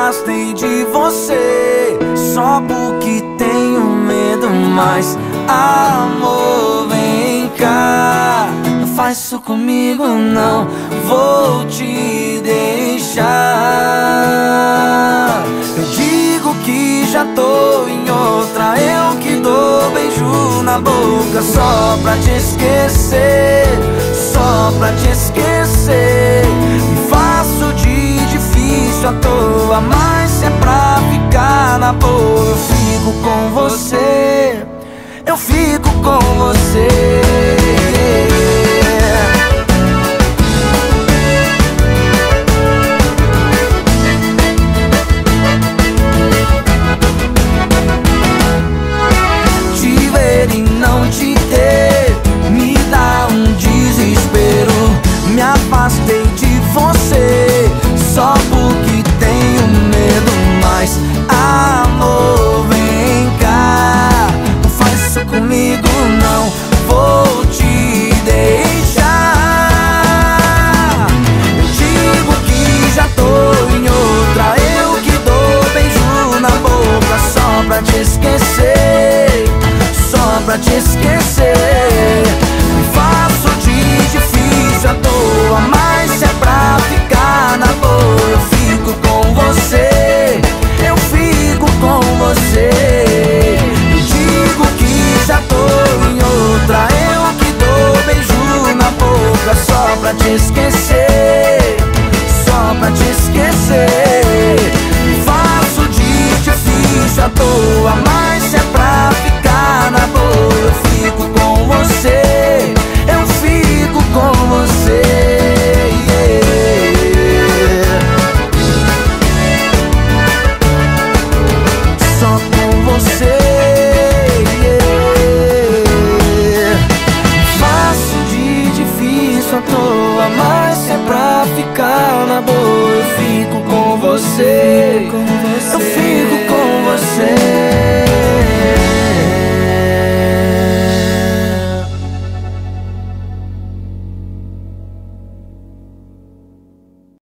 afastei de você só porque tenho medo, mas amor, vem cá, não faz isso comigo não, vou te deixar. Eu digo que já tô em outra, eu que dou beijo na boca só pra te esquecer, só pra te esquecer.